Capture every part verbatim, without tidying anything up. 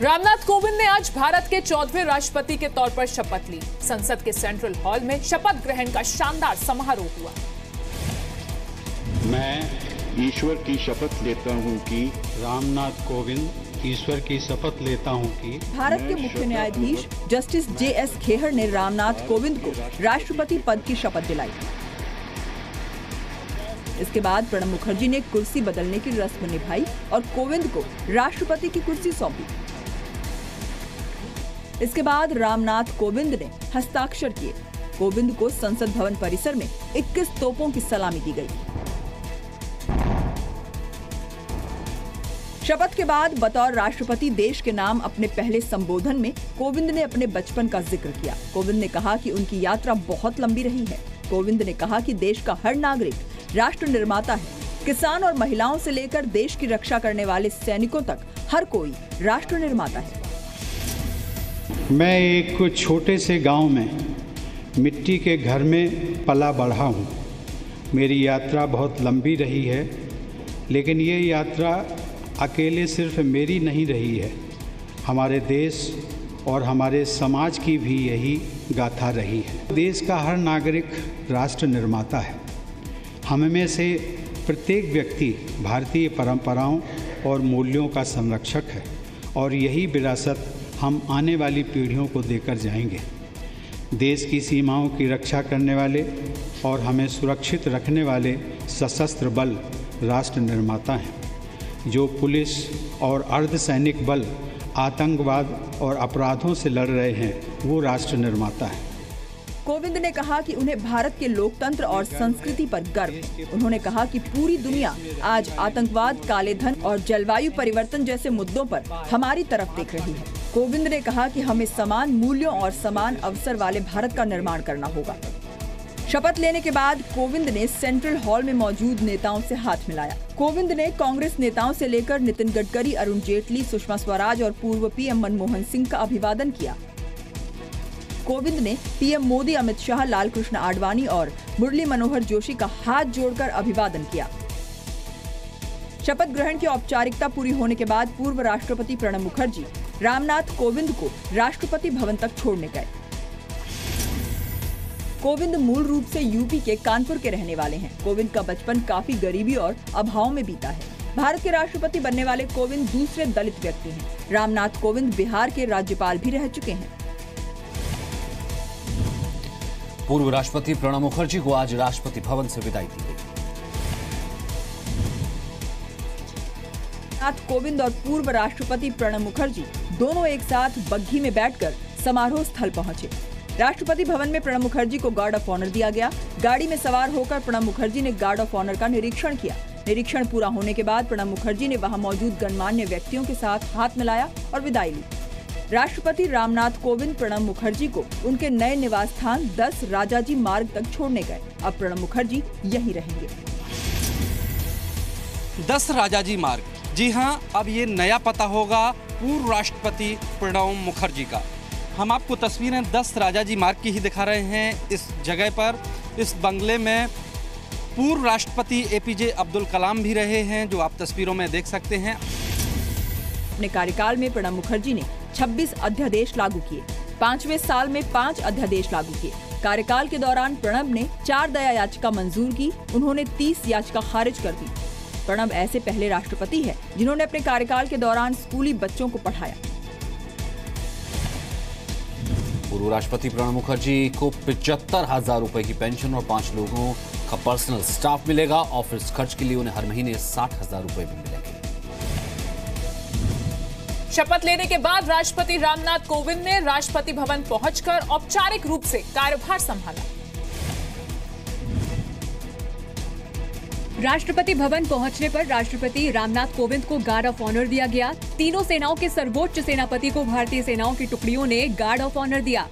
रामनाथ कोविंद ने आज भारत के चौदहवें राष्ट्रपति के तौर पर शपथ ली। संसद के सेंट्रल हॉल में शपथ ग्रहण का शानदार समारोह हुआ। मैं ईश्वर की शपथ लेता हूं कि रामनाथ कोविंद ईश्वर की शपथ लेता हूं कि भारत के मुख्य न्यायाधीश जस्टिस जे एस खेहर ने रामनाथ कोविंद को राष्ट्रपति पद की शपथ दिलाई। इसके बाद प्रणब मुखर्जी ने कुर्सी बदलने की रस्म निभाई और कोविंद को राष्ट्रपति की कुर्सी सौंपी। इसके बाद रामनाथ कोविंद ने हस्ताक्षर किए। कोविंद को संसद भवन परिसर में इक्कीस तोपों की सलामी दी गई। शपथ के बाद बतौर राष्ट्रपति देश के नाम अपने पहले संबोधन में कोविंद ने अपने बचपन का जिक्र किया। कोविंद ने कहा कि उनकी यात्रा बहुत लंबी रही है। कोविंद ने कहा कि देश का हर नागरिक राष्ट्र निर्माता है। किसान और महिलाओं से लेकर देश की रक्षा करने वाले सैनिकों तक हर कोई राष्ट्र निर्माता है। मैं एक छोटे से गांव में मिट्टी के घर में पला बढ़ा हूँ। मेरी यात्रा बहुत लंबी रही है, लेकिन ये यात्रा अकेले सिर्फ मेरी नहीं रही है। हमारे देश और हमारे समाज की भी यही गाथा रही है। देश का हर नागरिक राष्ट्र निर्माता है। हम में से प्रत्येक व्यक्ति भारतीय परंपराओं और मूल्यों का संरक्षक है और यही विरासत हम आने वाली पीढ़ियों को देकर जाएंगे। देश की सीमाओं की रक्षा करने वाले और हमें सुरक्षित रखने वाले सशस्त्र बल राष्ट्र निर्माता हैं। जो पुलिस और अर्धसैनिक बल आतंकवाद और अपराधों से लड़ रहे हैं, वो राष्ट्र निर्माता है। कोविंद ने कहा कि उन्हें भारत के लोकतंत्र और संस्कृति पर गर्व है। उन्होंने कहा कि पूरी दुनिया आज आतंकवाद, काले धन और जलवायु परिवर्तन जैसे मुद्दों पर हमारी तरफ देख रही है। कोविंद ने कहा कि हमें समान मूल्यों और समान अवसर वाले भारत का निर्माण करना होगा। शपथ लेने के बाद कोविंद ने सेंट्रल हॉल में मौजूद नेताओं से हाथ मिलाया। कोविंद ने कांग्रेस नेताओं से लेकर नितिन गडकरी, अरुण जेटली, सुषमा स्वराज और पूर्व पीएम मनमोहन सिंह का अभिवादन किया। कोविंद ने पीएम मोदी, अमित शाह, लाल कृष्ण आडवाणी और मुरली मनोहर जोशी का हाथ जोड़कर अभिवादन किया। शपथ ग्रहण की औपचारिकता पूरी होने के बाद पूर्व राष्ट्रपति प्रणब मुखर्जी रामनाथ कोविंद को राष्ट्रपति भवन तक छोड़ने गए। कोविंद मूल रूप से यूपी के कानपुर के रहने वाले हैं। कोविंद का बचपन काफी गरीबी और अभाव में बीता है। भारत के राष्ट्रपति बनने वाले कोविंद दूसरे दलित व्यक्ति हैं। रामनाथ कोविंद बिहार के राज्यपाल भी रह चुके हैं। पूर्व राष्ट्रपति प्रणब मुखर्जी को आज राष्ट्रपति भवन से विदाई दी गई। रामनाथ कोविंद और पूर्व राष्ट्रपति प्रणब मुखर्जी दोनों एक साथ बग्घी में बैठकर समारोह स्थल पहुंचे। राष्ट्रपति भवन में प्रणब मुखर्जी को गार्ड ऑफ ऑनर दिया गया। गाड़ी में सवार होकर प्रणब मुखर्जी ने गार्ड ऑफ ऑनर का निरीक्षण किया। निरीक्षण पूरा होने के बाद प्रणब मुखर्जी ने वहां मौजूद गणमान्य व्यक्तियों के साथ हाथ मिलाया और विदाई ली। राष्ट्रपति रामनाथ कोविंद प्रणब मुखर्जी को उनके नए निवास स्थान दस राजाजी मार्ग तक छोड़ने गए। अब प्रणब मुखर्जी यहीं रहेंगे। दस राजाजी मार्ग, जी हाँ, अब ये नया पता होगा पूर्व राष्ट्रपति प्रणब मुखर्जी का। हम आपको तस्वीरें दस राजाजी मार्ग की ही दिखा रहे हैं। इस जगह पर, इस बंगले में पूर्व राष्ट्रपति एपीजे अब्दुल कलाम भी रहे हैं, जो आप तस्वीरों में देख सकते हैं। अपने कार्यकाल में प्रणब मुखर्जी ने छब्बीस अध्यादेश लागू किए। पांचवें साल में पांच अध्यादेश लागू किए। कार्यकाल के दौरान प्रणब ने चार दया याचिका मंजूर की। उन्होंने तीस याचिका खारिज कर दी। प्रणब ऐसे पहले राष्ट्रपति है जिन्होंने अपने कार्यकाल के दौरान स्कूली बच्चों को पढ़ाया। पूर्व राष्ट्रपति प्रणब मुखर्जी को पिचहत्तर हजार रुपए की पेंशन और पांच लोगों का पर्सनल स्टाफ मिलेगा। ऑफिस खर्च के लिए उन्हें हर महीने साठ हजार रुपए भी मिलेंगे। शपथ लेने के बाद राष्ट्रपति रामनाथ कोविंद ने राष्ट्रपति भवन पहुंचकर औपचारिक रूप से कार्यभार संभाला। राष्ट्रपति भवन पहुंचने पर राष्ट्रपति रामनाथ कोविंद को गार्ड ऑफ ऑनर दिया गया। तीनों सेनाओं के सर्वोच्च सेनापति को भारतीय सेनाओं की टुकड़ियों ने गार्ड ऑफ ऑनर दिया।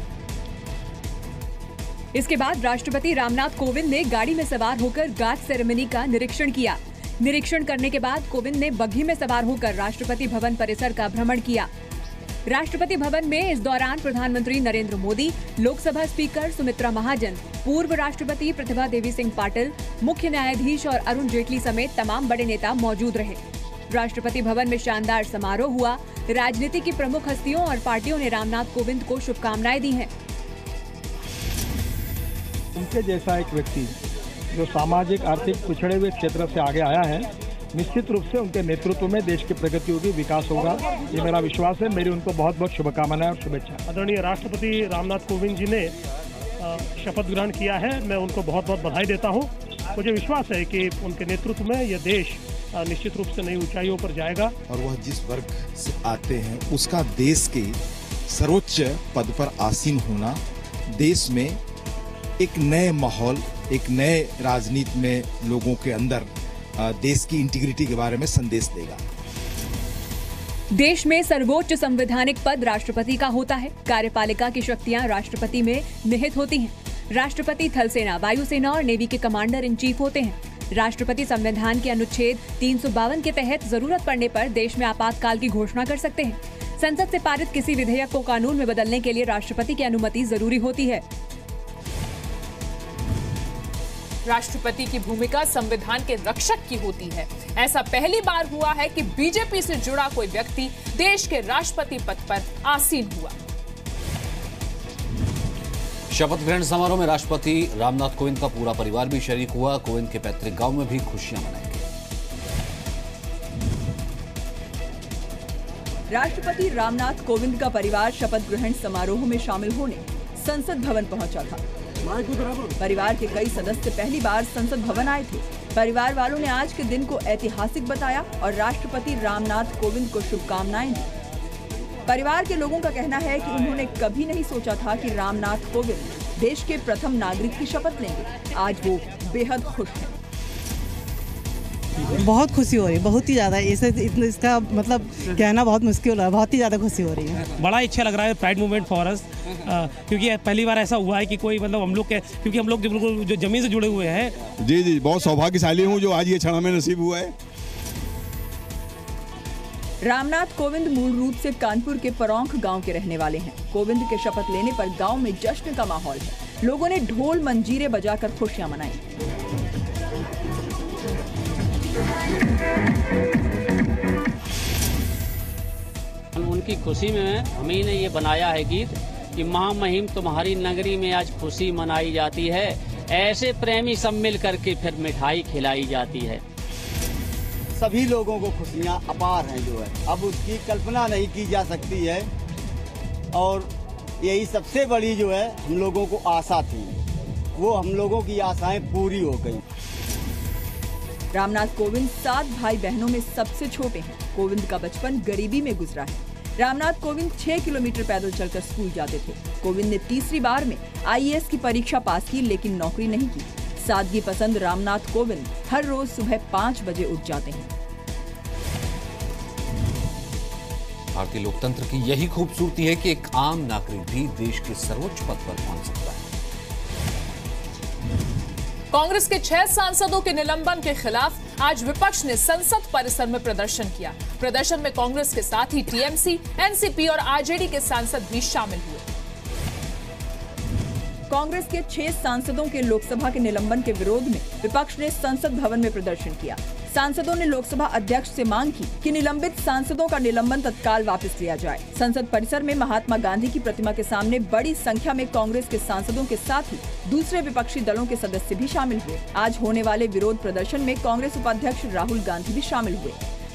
इसके बाद राष्ट्रपति रामनाथ कोविंद ने गाड़ी में सवार होकर गार्ड सेरेमनी का निरीक्षण किया। निरीक्षण करने के बाद कोविंद ने बग्घी में सवार होकर राष्ट्रपति भवन परिसर का भ्रमण किया। राष्ट्रपति भवन में इस दौरान प्रधानमंत्री नरेंद्र मोदी, लोकसभा स्पीकर सुमित्रा महाजन, पूर्व राष्ट्रपति प्रतिभा देवी सिंह पाटिल, मुख्य न्यायाधीश और अरुण जेटली समेत तमाम बड़े नेता मौजूद रहे। राष्ट्रपति भवन में शानदार समारोह हुआ। राजनीति की प्रमुख हस्तियों और पार्टियों ने रामनाथ कोविंद को शुभकामनाएं दी हैं। उनके जैसा एक व्यक्ति जो सामाजिक आर्थिक पिछड़े हुए क्षेत्र से आगे आया है, निश्चित रूप से उनके नेतृत्व में देश की प्रगति होगी, विकास होगा, ये मेरा विश्वास है। मेरी उनको बहुत बहुत शुभकामनाएं और शुभेच्छा। आदरणीय राष्ट्रपति रामनाथ कोविंद जी ने शपथ ग्रहण किया है, मैं उनको बहुत बहुत बधाई देता हूँ। मुझे विश्वास है कि उनके नेतृत्व में यह देश निश्चित रूप से नई ऊंचाइयों पर जाएगा। और वह जिस वर्ग से आते हैं उसका देश के सर्वोच्च पद पर आसीन होना देश में एक नए माहौल, एक नए राजनीति में लोगों के अंदर देश की इंटीग्रिटी के बारे में संदेश देगा। देश में सर्वोच्च संवैधानिक पद राष्ट्रपति का होता है। कार्यपालिका की शक्तियां राष्ट्रपति में निहित होती हैं। राष्ट्रपति थल सेना, वायुसेना और नेवी के कमांडर इन चीफ होते हैं। राष्ट्रपति संविधान के अनुच्छेद तीन सौ बावन के तहत जरूरत पड़ने पर देश में आपातकाल की घोषणा कर सकते हैं। संसद से पारित किसी विधेयक को कानून में बदलने के लिए राष्ट्रपति की अनुमति जरूरी होती है। राष्ट्रपति की भूमिका संविधान के रक्षक की होती है। ऐसा पहली बार हुआ है कि बीजेपी से जुड़ा कोई व्यक्ति देश के राष्ट्रपति पद पर आसीन हुआ। शपथ ग्रहण समारोह में राष्ट्रपति रामनाथ कोविंद का पूरा परिवार भी शरीक हुआ। कोविंद के पैतृक गांव में भी खुशियां मनाई गई। राष्ट्रपति रामनाथ कोविंद का परिवार शपथ ग्रहण समारोह में शामिल होने संसद भवन पहुंचा था। परिवार के कई सदस्य पहली बार संसद भवन आए थे। परिवार वालों ने आज के दिन को ऐतिहासिक बताया और राष्ट्रपति रामनाथ कोविंद को शुभकामनाएं दी। परिवार के लोगों का कहना है कि उन्होंने कभी नहीं सोचा था कि रामनाथ कोविंद देश के प्रथम नागरिक की शपथ लेंगे। आज वो बेहद खुश हैं। बहुत खुशी हो रही है, बहुत ही ज़्यादा। इसे इसका मतलब कहना बहुत मुश्किल है, बहुत ही ज़्यादा खुशी हो रही है। बड़ा अच्छा लग रहा है, प्राइड मूवमेंट फॉर अस, क्योंकि पहली बार ऐसा हुआ है कि कोई मतलब हम लोग के, क्योंकि हम लोग जो बिल्कुल जो जमीन से जुड़े हुए हैं। जी जी, बहुत सौभाग्यशाली हूँ जो आज ये क्षण हमें नसीब हुआ है। रामनाथ कोविंद मूल रूप से कानपुर के परौंख गांव के रहने वाले हैं। कोविंद के शपथ लेने पर गांव में जश्न का माहौल है। लोगों ने ढोल मंजीरे बजाकर खुशियां मनाई। उनकी खुशी में हम ही ने ये बनाया है गीत कि महामहिम तुम्हारी नगरी में आज खुशी मनाई जाती है, ऐसे प्रेमी सब मिल करके फिर मिठाई खिलाई जाती है। सभी लोगों को खुशियाँ अपार हैं जो है, अब उसकी कल्पना नहीं की जा सकती है। और यही सबसे बड़ी जो है हम लोगों को आशा थी, वो हम लोगों की आशाएं पूरी हो गई। रामनाथ कोविंद सात भाई बहनों में सबसे छोटे हैं। कोविंद का बचपन गरीबी में गुजरा है। रामनाथ कोविंद छह किलोमीटर पैदल चलकर स्कूल जाते थे। कोविंद ने तीसरी बार में आई ए एस की परीक्षा पास की, लेकिन नौकरी नहीं की। सादगी पसंद रामनाथ कोविंद हर रोज सुबह पाँच बजे उठ जाते हैं। भारतीय लोकतंत्र की यही खूबसूरती है कि एक आम नागरिक भी देश के सर्वोच्च पद पर पहुंच सकता है। कांग्रेस के छह सांसदों के निलंबन के खिलाफ आज विपक्ष ने संसद परिसर में प्रदर्शन किया। प्रदर्शन में कांग्रेस के साथ ही T M C, N C P और आर जे डी के सांसद भी शामिल हुए। कांग्रेस के छह सांसदों के लोकसभा के निलंबन के विरोध में विपक्ष ने संसद भवन में प्रदर्शन किया। सांसदों ने लोकसभा अध्यक्ष से मांग की कि निलंबित सांसदों का निलंबन तत्काल वापस लिया जाए। संसद परिसर में महात्मा गांधी की प्रतिमा के सामने बड़ी संख्या में कांग्रेस के सांसदों के साथ ही दूसरे विपक्षी दलों के सदस्य भी शामिल हुए। आज होने वाले विरोध प्रदर्शन में कांग्रेस उपाध्यक्ष राहुल गांधी भी शामिल हुए।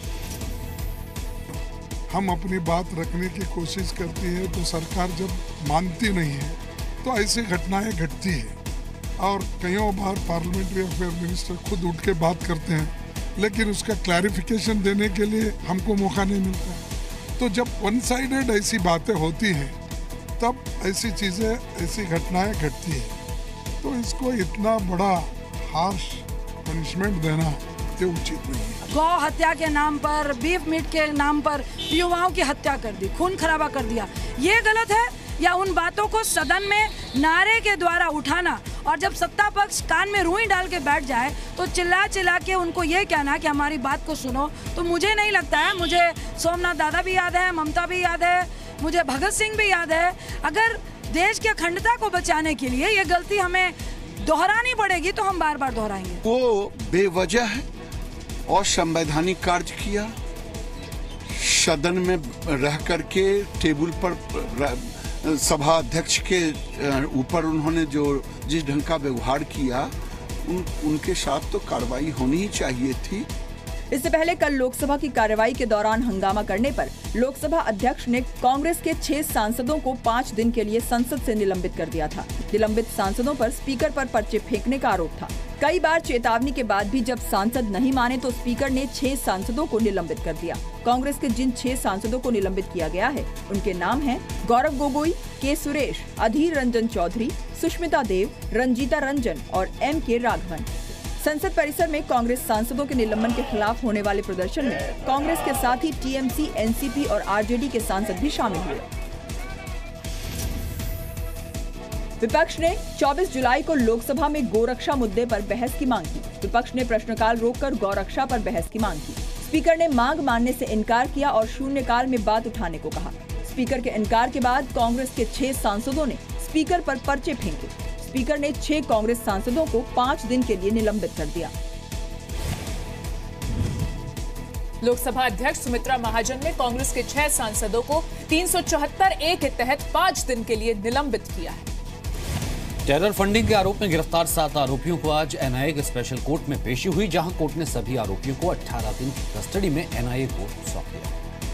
हम अपनी बात रखने की कोशिश करती है तो सरकार जब मानती नहीं है तो ऐसी घटनाएं घटती है, और कईयों बार पार्लियामेंट्री अफेयर मिनिस्टर खुद उठ के बात करते हैं, लेकिन उसका क्लैरिफिकेशन देने के लिए हमको मौका नहीं मिलता। तो जब वन साइडेड ऐसी बातें होती हैं तब ऐसी चीज़ें, ऐसी घटनाएं घटती हैं। तो इसको इतना बड़ा हार्श पनिशमेंट देना ये उचित नहीं है। गौ हत्या के नाम पर, बीफ मीट के नाम पर युवाओं की हत्या कर दी, खून खराबा कर दिया, ये गलत है? या उन बातों को सदन में नारे के द्वारा उठाना और जब सत्ता पक्ष कान में रुई डाल के बैठ जाए तो चिल्ला चिल्ला के उनको ये कहना कि हमारी बात को सुनो, तो मुझे नहीं लगता है। मुझे सोमनाथ दादा भी याद है, ममता भी याद है, मुझे भगत सिंह भी याद है। अगर देश की अखंडता को बचाने के लिए ये गलती हमें दोहरानी पड़ेगी तो हम बार बार दोहराएंगे। वो बेवजह और संवैधानिक कार्य किया। सदन में रह करके टेबल पर सभा अध्यक्ष के ऊपर उन्होंने जो जिस ढंग का व्यवहार किया, उन, उनके साथ तो कार्रवाई होनी ही चाहिए थी। इससे पहले कल लोकसभा की कार्रवाई के दौरान हंगामा करने पर लोकसभा अध्यक्ष ने कांग्रेस के छह सांसदों को पाँच दिन के लिए संसद से निलंबित कर दिया था। निलंबित सांसदों पर स्पीकर पर पर्चे फेंकने का आरोप था। कई बार चेतावनी के बाद भी जब सांसद नहीं माने तो स्पीकर ने छह सांसदों को निलंबित कर दिया। कांग्रेस के जिन छह सांसदों को निलंबित किया गया है उनके नाम हैं गौरव गोगोई, के सुरेश, अधीर रंजन चौधरी, सुष्मिता देव, रंजीता रंजन और एम के राघवन। संसद परिसर में कांग्रेस सांसदों के निलंबन के खिलाफ होने वाले प्रदर्शन में कांग्रेस के साथ ही टीएमसी, एनसीपी और आरजेडी के सांसद भी शामिल हुए। विपक्ष ने चौबीस जुलाई को लोकसभा में गोरक्षा मुद्दे पर बहस की मांग की। विपक्ष ने प्रश्नकाल रोककर गौरक्षा पर बहस की मांग की। स्पीकर ने मांग मानने से इनकार किया और शून्यकाल में बात उठाने को कहा। स्पीकर के इनकार के बाद कांग्रेस के छह सांसदों ने स्पीकर पर पर्चे फेंके। स्पीकर ने छह कांग्रेस सांसदों को पाँच दिन के लिए निलंबित कर दिया। लोकसभा अध्यक्ष सुमित्रा महाजन ने कांग्रेस के छह सांसदों को तीन सौ चौहत्तर ए के तहत पाँच दिन के लिए निलंबित किया है। टेरर फंडिंग के आरोप में गिरफ्तार सात आरोपियों को आज एनआईए के स्पेशल कोर्ट में पेशी हुई, जहां कोर्ट ने सभी आरोपियों को अठारह दिन की कस्टडी में एनआईए को सौंप दिया।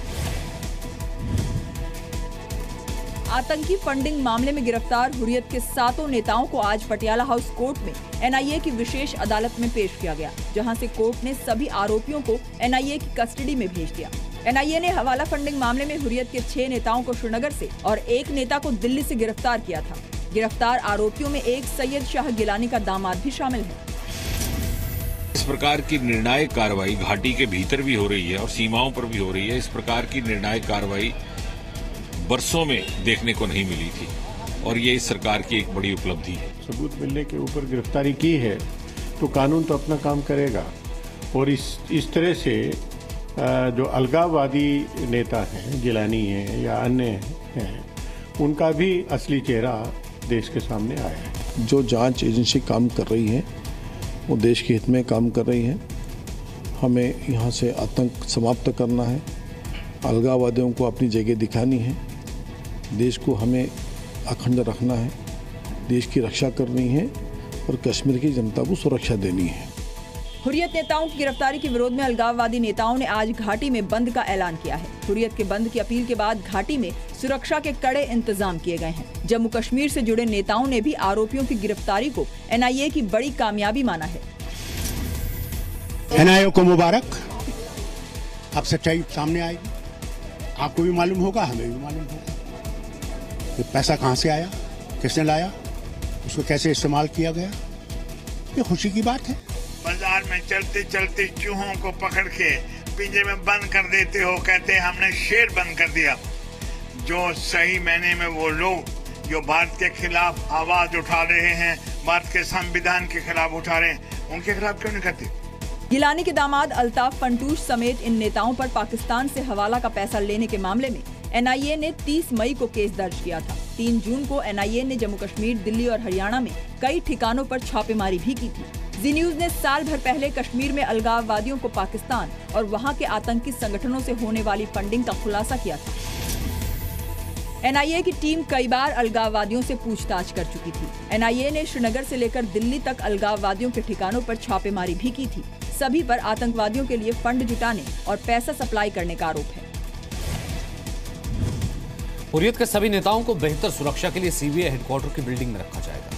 आतंकी फंडिंग मामले में गिरफ्तार हुर्रियत के सातों नेताओं को आज पटियाला हाउस कोर्ट में एनआईए की विशेष अदालत में पेश किया गया, जहां से कोर्ट ने सभी आरोपियों को एनआईए की कस्टडी में भेज दिया। एनआईए ने हवाला फंडिंग मामले में हुर्रियत के छह नेताओं को श्रीनगर से और एक नेता को दिल्ली से गिरफ्तार किया था। गिरफ्तार आरोपियों में एक सैयद शाह गिलानी का दामाद भी शामिल है। इस प्रकार की निर्णायक कार्रवाई घाटी के भीतर भी हो रही है और सीमाओं पर भी हो रही है। इस प्रकार की निर्णायक कार्रवाई बरसों में देखने को नहीं मिली थी और ये इस सरकार की एक बड़ी उपलब्धि है। सबूत मिलने के ऊपर गिरफ्तारी की है तो कानून तो अपना काम करेगा और इस इस तरह से जो अलगाववादी नेता हैं, गिलानी हैं या अन्य हैं, उनका भी असली चेहरा देश के सामने आया है। जो जांच एजेंसी काम कर रही है वो देश के हित में काम कर रही है। हमें यहाँ से आतंक समाप्त करना है, अलगाववादियों को अपनी जगह दिखानी है, देश को हमें अखंड रखना है, देश की रक्षा करनी है और कश्मीर की जनता को सुरक्षा देनी है। हुर्रियत नेताओं की गिरफ्तारी के विरोध में अलगाववादी नेताओं ने आज घाटी में बंद का ऐलान किया है। हुर्रियत के बंद की अपील के बाद घाटी में सुरक्षा के कड़े इंतजाम किए गए हैं। जम्मू कश्मीर से जुड़े नेताओं ने भी आरोपियों की गिरफ्तारी को एनआईए की बड़ी कामयाबी माना है। एनआईए को मुबारक, अब सच्चाई सामने आएगी। आपको भी मालूम होगा, हमें भी मालूम होगा कि पैसा कहां से आया, किसने लाया, उसको कैसे इस्तेमाल किया गया। ये खुशी की बात है। बाजार में चलते चलते चूहों को पकड़ के पिंजरे में बंद कर देते हो, कहते हैं हमने शेर बंद कर दिया। जो सही मायने में वो लोग जो भारत के खिलाफ आवाज उठा रहे हैं, भारत के संविधान के खिलाफ उठा रहे हैं, उनके खिलाफ क्यों नहीं करते? गिलानी के दामाद अल्ताफ पंटूश समेत इन नेताओं पर पाकिस्तान से हवाला का पैसा लेने के मामले में एनआईए ने तीस मई को केस दर्ज किया था। तीन जून को एनआईए ने जम्मू कश्मीर, दिल्ली और हरियाणा में कई ठिकानों पर छापेमारी भी की थी। जी न्यूज ने साल भर पहले कश्मीर में अलगाववादियों को पाकिस्तान और वहां के आतंकी संगठनों से होने वाली फंडिंग का खुलासा किया था। एनआईए की टीम कई बार अलगाववादियों से पूछताछ कर चुकी थी। एनआईए ने श्रीनगर से लेकर दिल्ली तक अलगाववादियों के ठिकानों पर छापेमारी भी की थी। सभी पर आतंकवादियों के लिए फंड जुटाने और पैसा सप्लाई करने का आरोप है। हुर्रियत के सभी नेताओं को बेहतर सुरक्षा के लिए सीबीआई हेडक्वार्टर की बिल्डिंग में रखा जाएगा।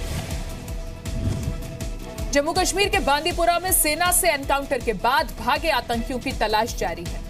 जम्मू कश्मीर के बांदीपुरा में सेना से एनकाउंटर के बाद भागे आतंकियों की तलाश जारी है।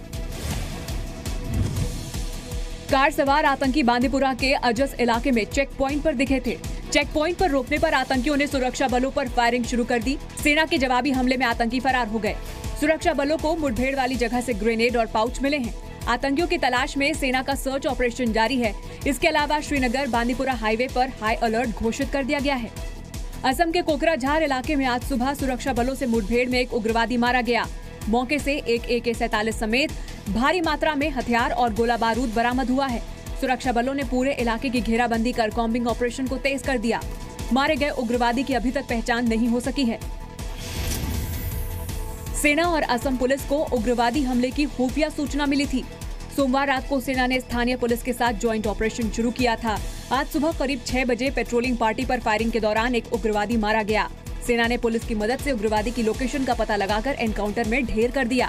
कार सवार आतंकी बांदीपुरा के अजस इलाके में चेक पॉइंट पर दिखे थे। चेक पॉइंट पर रोकने पर आतंकियों ने सुरक्षा बलों पर फायरिंग शुरू कर दी। सेना के जवाबी हमले में आतंकी फरार हो गए। सुरक्षा बलों को मुठभेड़ वाली जगह से ग्रेनेड और पाउच मिले हैं। आतंकियों की तलाश में सेना का सर्च ऑपरेशन जारी है। इसके अलावा श्रीनगर बांदीपुरा हाईवे पर हाई अलर्ट घोषित कर दिया गया है। असम के कोकराझार इलाके में आज सुबह सुरक्षा बलों से मुठभेड़ में एक उग्रवादी मारा गया। मौके से एक ए के सैंतालीस समेत भारी मात्रा में हथियार और गोला बारूद बरामद हुआ है। सुरक्षा बलों ने पूरे इलाके की घेराबंदी कर कॉम्बिंग ऑपरेशन को तेज कर दिया। मारे गए उग्रवादी की अभी तक पहचान नहीं हो सकी है। सेना और असम पुलिस को उग्रवादी हमले की खुफिया सूचना मिली थी। सोमवार रात को सेना ने स्थानीय पुलिस के साथ ज्वाइंट ऑपरेशन शुरू किया था। आज सुबह करीब छह बजे पेट्रोलिंग पार्टी पर फायरिंग के दौरान एक उग्रवादी मारा गया। सेना ने पुलिस की मदद से उग्रवादी की लोकेशन का पता लगाकर एनकाउंटर में ढेर कर दिया।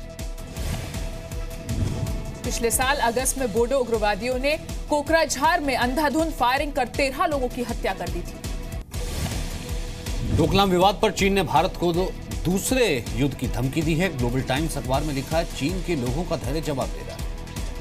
पिछले साल अगस्त में बोडो उग्रवादियों ने कोकराझार में अंधाधुंध फायरिंग कर तेरह लोगों की हत्या कर दी थी। डोकलाम विवाद पर चीन ने भारत को दो दूसरे युद्ध की धमकी दी है। ग्लोबल टाइम्स अखबार में लिखा है, चीन के लोगों का धैर्य जवाब दे रहा है।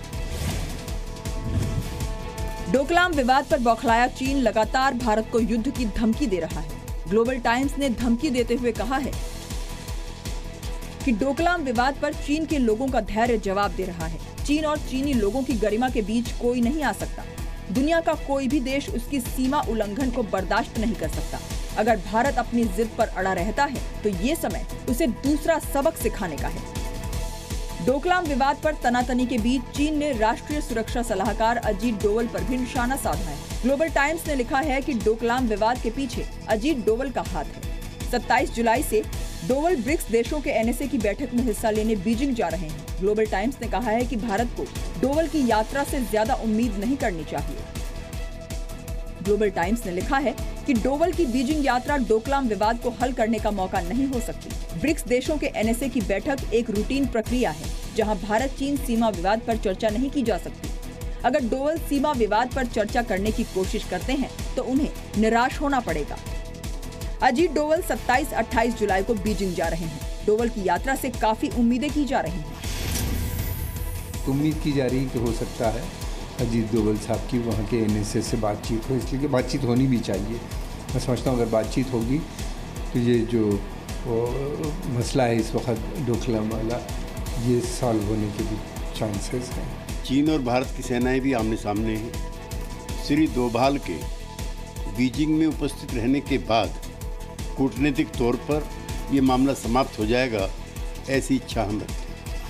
डोकलाम विवाद पर बौखलाया चीन लगातार भारत को युद्ध की धमकी दे रहा है। ग्लोबल टाइम्स ने धमकी देते हुए कहा है कि डोकलाम विवाद पर चीन के लोगों का धैर्य जवाब दे रहा है। चीन और चीनी लोगों की गरिमा के बीच कोई नहीं आ सकता। दुनिया का कोई भी देश उसकी सीमा उल्लंघन को बर्दाश्त नहीं कर सकता। अगर भारत अपनी जिद पर अड़ा रहता है तो ये समय उसे दूसरा सबक सिखाने का है। डोकलाम विवाद पर तनातनी के बीच चीन ने राष्ट्रीय सुरक्षा सलाहकार अजीत डोवल पर भी निशाना साधा है। ग्लोबल टाइम्स ने लिखा है कि डोकलाम विवाद के पीछे अजीत डोवल का हाथ है। सत्ताईस जुलाई से डोवल ब्रिक्स देशों के एनएसए की बैठक में हिस्सा लेने बीजिंग जा रहे हैं। ग्लोबल टाइम्स ने कहा है कि भारत को डोवल की यात्रा से ज्यादा उम्मीद नहीं करनी चाहिए। ग्लोबल टाइम्स ने लिखा है कि डोवल की बीजिंग यात्रा डोकलाम विवाद को हल करने का मौका नहीं हो सकती। ब्रिक्स देशों के एनएसए की बैठक एक रूटीन प्रक्रिया है, जहां भारत चीन सीमा विवाद पर चर्चा नहीं की जा सकती। अगर डोवल सीमा विवाद पर चर्चा करने की कोशिश करते हैं तो उन्हें निराश होना पड़ेगा। अजीत डोवल सत्ताईस अट्ठाईस जुलाई को बीजिंग जा रहे हैं। डोवल की यात्रा से काफी उम्मीदें की जा रही हैं। उम्मीद की जा रही कि हो सकता है अजीत डोवल साहब की वहाँ के एनएसए से बातचीत हो, इसलिए कि बातचीत होनी भी चाहिए। मैं समझता हूँ अगर बातचीत होगी तो ये जो मसला है इस वक्त डोकलाम वाला, ये सॉल्व होने के भी चांसेस हैं। चीन और भारत की सेनाएं भी आमने सामने हैं। श्री डोभाल के बीजिंग में उपस्थित रहने के बाद कूटनीतिक तौर पर ये मामला समाप्त हो जाएगा, ऐसी इच्छा हम रखते हैं।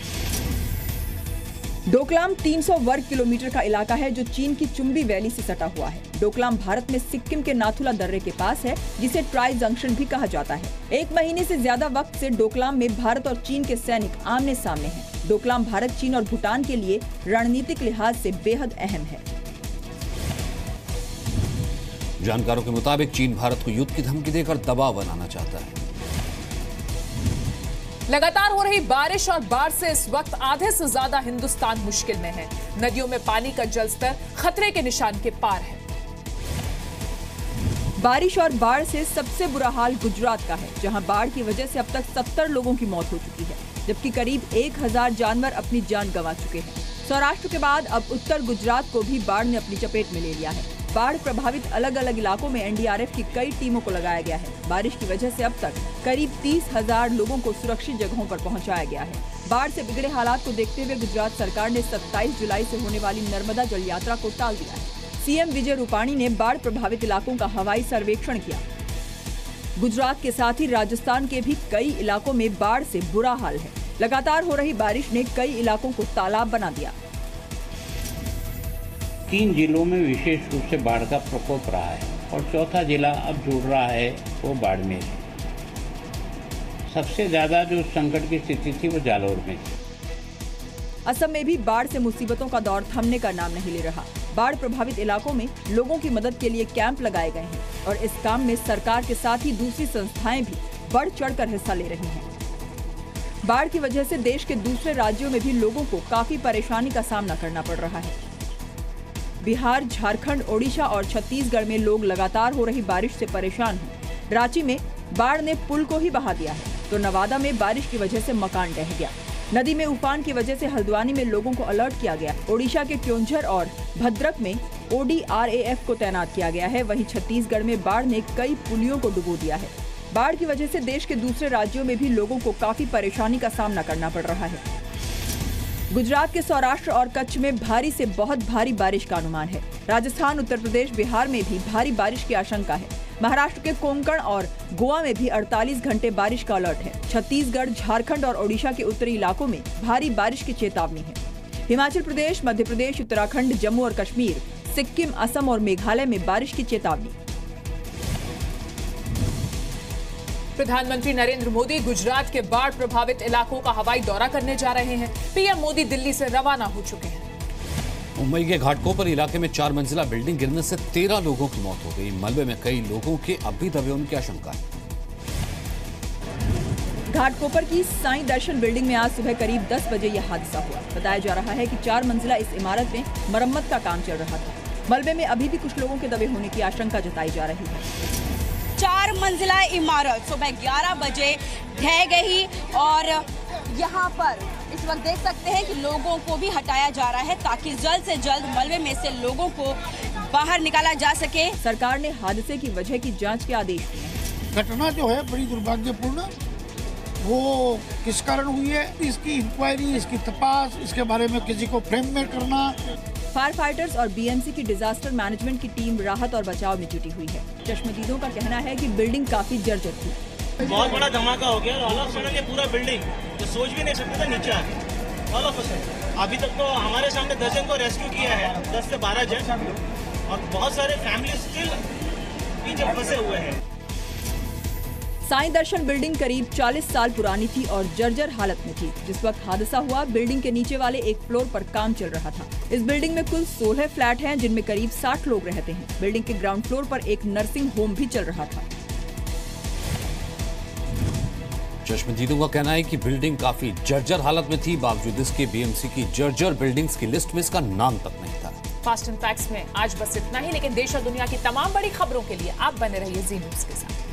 डोकलाम तीन सौ वर्ग किलोमीटर का इलाका है जो चीन की चुम्बी वैली से सटा हुआ है। डोकलाम भारत में सिक्किम के नाथुला दर्रे के पास है, जिसे ट्राई जंक्शन भी कहा जाता है। एक महीने से ज्यादा वक्त से डोकलाम में भारत और चीन के सैनिक आमने सामने हैं। डोकलाम भारत, चीन और भूटान के लिए रणनीतिक लिहाज से बेहद अहम है। जानकारों के मुताबिक चीन भारत को युद्ध की धमकी देकर दबाव बनाना चाहता है। लगातार हो रही बारिश और बाढ़ से इस वक्त आधे से ज्यादा हिंदुस्तान मुश्किल में है। नदियों में पानी का जलस्तर खतरे के निशान के पार है। बारिश और बाढ़ से सबसे बुरा हाल गुजरात का है, जहां बाढ़ की वजह से अब तक सत्तर लोगों की मौत हो चुकी है, जबकि करीब एक हजार जानवर अपनी जान गंवा चुके हैं। सौराष्ट्र के बाद अब उत्तर गुजरात को भी बाढ़ ने अपनी चपेट में ले लिया है। बाढ़ प्रभावित अलग अलग इलाकों में एनडीआरएफ की कई टीमों को लगाया गया है। बारिश की वजह से अब तक करीब तीस हजार लोगों को सुरक्षित जगहों पर पहुंचाया गया है। बाढ़ से बिगड़े हालात को देखते हुए गुजरात सरकार ने सत्ताईस जुलाई से होने वाली नर्मदा जल यात्रा को टाल दिया है। सीएम विजय रूपाणी ने बाढ़ प्रभावित इलाकों का हवाई सर्वेक्षण किया। गुजरात के साथ ही राजस्थान के भी कई इलाकों में बाढ़ से बुरा हाल है। लगातार हो रही बारिश ने कई इलाकों को तालाब बना दिया। तीन जिलों में विशेष रूप से बाढ़ का प्रकोप रहा है और चौथा जिला अब जुड़ रहा है वो बाड़मेर है। सबसे ज्यादा जो संकट की स्थिति थी वो जालौर में थी। असम में भी बाढ़ से मुसीबतों का दौर थमने का नाम नहीं ले रहा। बाढ़ प्रभावित इलाकों में लोगों की मदद के लिए कैंप लगाए गए हैं और इस काम में सरकार के साथ ही दूसरी संस्थाएं भी बढ़ चढ़कर हिस्सा ले रही हैं। बाढ़ की वजह से देश के दूसरे राज्यों में भी लोगों को काफी परेशानी का सामना करना पड़ रहा है। बिहार, झारखंड, ओडिशा और छत्तीसगढ़ में लोग लगातार हो रही बारिश से परेशान हैं। रांची में बाढ़ ने पुल को ही बहा दिया है, तो नवादा में बारिश की वजह से मकान ढह गया। नदी में उफान की वजह से हल्द्वानी में लोगों को अलर्ट किया गया। ओडिशा के क्योंझर और भद्रक में ओडीआरएएफ को तैनात किया गया है। वहीं छत्तीसगढ़ में बाढ़ ने कई पुलियों को डुबो दिया है। बाढ़ की वजह से देश के दूसरे राज्यों में भी लोगों को काफी परेशानी का सामना करना पड़ रहा है। गुजरात के सौराष्ट्र और कच्छ में भारी से बहुत भारी बारिश का अनुमान है। राजस्थान, उत्तर प्रदेश, बिहार में भी भारी बारिश की आशंका है। महाराष्ट्र के कोंकण और गोवा में भी अड़तालीस घंटे बारिश का अलर्ट है। छत्तीसगढ़, झारखंड और ओडिशा के उत्तरी इलाकों में भारी बारिश की चेतावनी है। हिमाचल प्रदेश, मध्य प्रदेश, उत्तराखंड, जम्मू और कश्मीर, सिक्किम, असम और मेघालय में बारिश की चेतावनी। प्रधानमंत्री नरेंद्र मोदी गुजरात के बाढ़ प्रभावित इलाकों का हवाई दौरा करने जा रहे हैं। पीएम मोदी दिल्ली से रवाना हो चुके हैं। मुंबई के घाटकोपर इलाके में चार मंजिला बिल्डिंग गिरने से तेरह लोगों की मौत हो गई। मलबे में कई लोगों के अब भी दबे होने की आशंका है। घाटकोपर की साईं दर्शन बिल्डिंग में आज सुबह करीब दस बजे यह हादसा हुआ। बताया जा रहा है कि चार मंजिला इस इमारत में मरम्मत का काम चल रहा था। मलबे में अभी भी कुछ लोगों के दबे होने की आशंका जताई जा रही है। चार मंजिला इमारत सुबह ग्यारह बजे ढह गई और यहाँ पर इस वक्त देख सकते हैं कि लोगों को भी हटाया जा रहा है ताकि जल्द से जल्द मलबे में से लोगों को बाहर निकाला जा सके। सरकार ने हादसे की वजह की जांच के आदेश दिए। घटना जो है बड़ी दुर्भाग्यपूर्ण, वो किस कारण हुई है, इसकी इंक्वायरी, इसकी तपास, इसके बारे में किसी को फ्रेम में करना। फायर फाइटर्स और बीएमसी की डिजास्टर मैनेजमेंट की टीम राहत और बचाव में जुटी हुई है। चश्मदीदों का कहना है कि बिल्डिंग काफी जर्जर थी। बहुत बड़ा धमाका हो गया और ऑल ऑफ सडन ये पूरा बिल्डिंग जो सोच भी नहीं सकते थे नीचे आ गया। ऑल ऑफ सडन अभी तक तो हमारे सामने दस जन को रेस्क्यू किया है, दस से बारह जन, और बहुत सारे फैमिली स्टिल पीछे फंसे हुए हैं। साईं दर्शन बिल्डिंग करीब चालीस साल पुरानी थी और जर्जर हालत में थी। जिस वक्त हादसा हुआ, बिल्डिंग के नीचे वाले एक फ्लोर पर काम चल रहा था। इस बिल्डिंग में कुल सोलह फ्लैट हैं, जिनमें करीब साठ लोग रहते हैं। बिल्डिंग के ग्राउंड फ्लोर पर एक नर्सिंग होम भी चल रहा था। चश्मदीदों का कहना है कि बिल्डिंग काफी जर्जर हालत में थी। बावजूद इसके बीएमसी की जर्जर बिल्डिंग्स की लिस्ट में इसका नाम तक नहीं था। फास्ट एंड फैक्ट्स में आज बस इतना ही, लेकिन देश और दुनिया की तमाम बड़ी खबरों के लिए आप बने रहिए जी न्यूज़ के साथ।